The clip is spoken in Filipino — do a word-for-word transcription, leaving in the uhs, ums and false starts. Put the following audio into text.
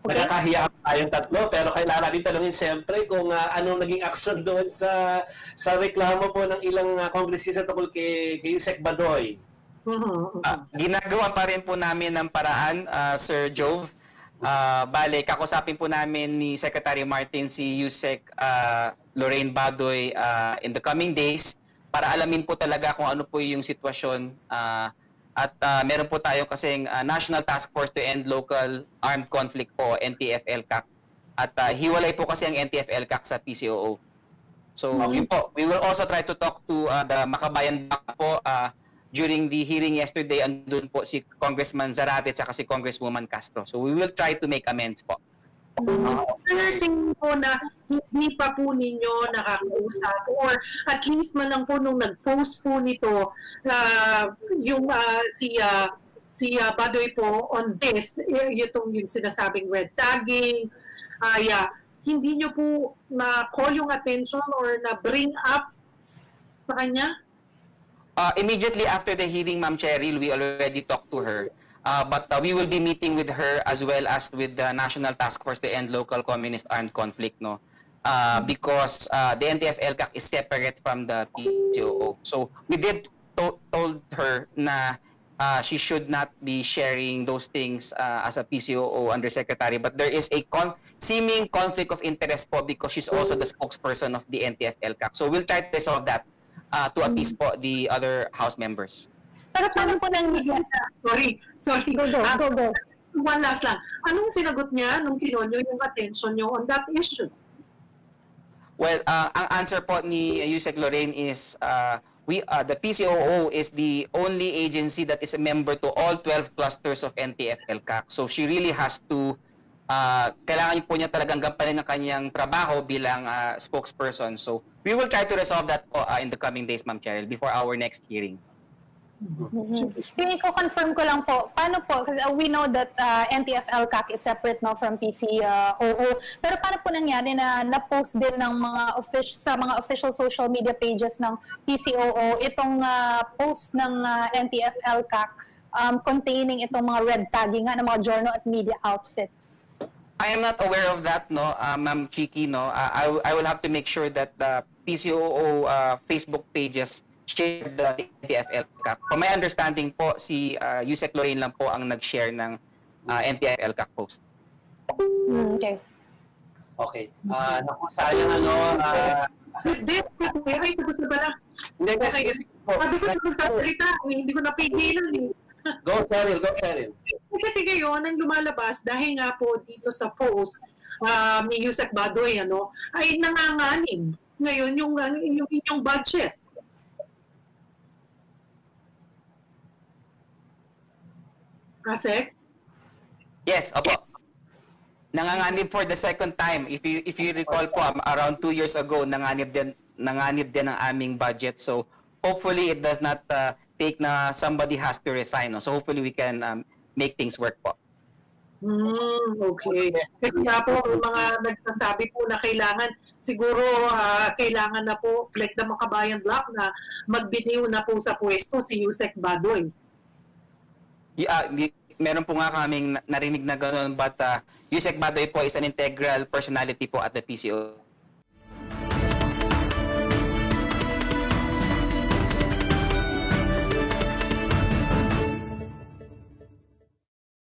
Okay. Nakakahiya tayong tatlo, pero kailangan natin tanungin siyempre kung uh, anong naging action doon sa sa reklamo po ng ilang uh, kongresista tungkol kay, kay Yusek Badoy. Uh, ginagawa pa rin po namin ng paraan, uh, Sir Jove. Uh, bale, kakusapin po namin ni Secretary Martin si Yusek uh, Lorraine Badoy uh, in the coming days para alamin po talaga kung ano po yung sitwasyon. Uh, At uh, meron po tayo kasing uh, National Task Force to End Local Armed Conflict po, N T F L C A C. At uh, hiwalay po kasi ang N T F L C A C sa P C O O. So, yun po. We will also try to talk to uh, the Makabayan Bank po uh, during the hearing yesterday. Andun po si Congressman Zarate at saka si Congresswoman Castro. So, we will try to make amends po. Nursing po na hindi pa po ninyo nakakausap or at least man lang po nung nag-post po nito uh, yung uh, si uh, si uh, Badoy po on this yung, yung sinasabing red tagging uh, yeah, hindi nyo po na-call yung attention or na-bring up sa kanya? Uh, immediately after the hearing, Ma'am Cheryl, we already talked to her. Uh, but uh, we will be meeting with her as well as with the National Task Force to End Local Communist Armed Conflict, no? Uh, because uh, the N T F L C A C is separate from the P C O O. So we did to told her na uh, she should not be sharing those things uh, as a P C O O undersecretary. But there is a con seeming conflict of interest po because she's also the spokesperson of the N T F L C A C. So we'll try to resolve that uh, to appease po the other House members. Pero paano po nang sorry, sorry. Go, go, go, go. One last lang. Anong sinagot niya nung kinonyo yung attention niyo on that issue? Well, uh, ang answer po ni Yusek Lorraine is uh, we uh, the P C O O is the only agency that is a member to all twelve clusters of N T F L C A C. So she really has to uh, kailangan po niya talagang gampanin ang kanyang trabaho bilang uh, spokesperson. So we will try to resolve that po uh, in the coming days, Ma'am Cheryl, before our next hearing. Mm-hmm. Yung i-confirm ko lang po, paano po, kasi uh, we know that uh, N T F L C A C is separate now from P C O O, pero paano po nangyari na na-post din ng mga official, sa mga official social media pages ng P C O O itong uh, post ng uh, N T F L C A C um, containing itong mga red tagging nga ng mga journal at media outfits? I am not aware of that, no, uh, Ma'am Chiki, no. Uh, I, I will have to make sure that the P C O O uh, Facebook pages share the N T F L C A C. From my understanding po, si uh, Yusek Lorraine lang po ang nag-share ng uh, N T F L C A C post. Mm, okay. Okay. Uh, naku, sayang ano. Uh, Hindi, ay, tapos na pala. Hindi, kasi kasi po. Sabi ko na magsasalita, hindi ko napigilan eh. Go, Cheryl, go, Cheryl. Kasi ngayon, ang lumalabas, dahil nga po dito sa post um, ni Yusek Badoy, ano, ay nanganganib ngayon yung, yung inyong budget. Asek? Yes, opo. Nanganganib for the second time. If you if you recall po, um, around two years ago, nanganib din nanganib din ang aming budget. So hopefully it does not uh, take na somebody has to resign. No? So hopefully we can um, make things work po. Hmm, okay. Kasi nga po, mga nagsasabi po na kailangan, siguro uh, kailangan na po, like the Makabayan Block, na magbiniw na po sa pwesto si Yusek Badoy. Yeah, meron po nga kaming narinig na gano'n, but uh, Yusek Badoy po is an integral personality po at the P C O